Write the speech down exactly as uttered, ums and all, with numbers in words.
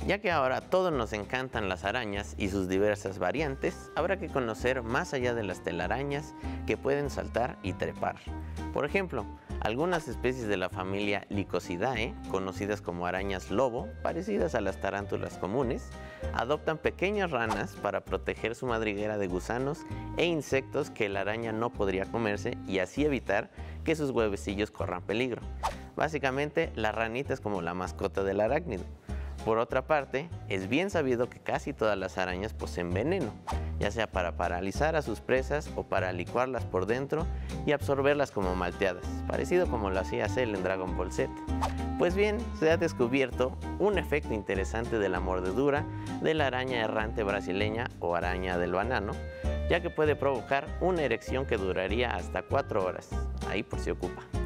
Ya que ahora a todos nos encantan las arañas y sus diversas variantes, habrá que conocer más allá de las telarañas que pueden saltar y trepar. Por ejemplo, algunas especies de la familia Lycosidae, conocidas como arañas lobo, parecidas a las tarántulas comunes, adoptan pequeñas ranas para proteger su madriguera de gusanos e insectos que la araña no podría comerse y así evitar que sus huevecillos corran peligro. Básicamente, la ranita es como la mascota del arácnido. Por otra parte, es bien sabido que casi todas las arañas poseen veneno, ya sea para paralizar a sus presas o para licuarlas por dentro y absorberlas como malteadas, parecido como lo hacía Cell en Dragon Ball Z. Pues bien, se ha descubierto un efecto interesante de la mordedura de la araña errante brasileña o araña del banano, ya que puede provocar una erección que duraría hasta cuatro horas, ahí por si ocupa.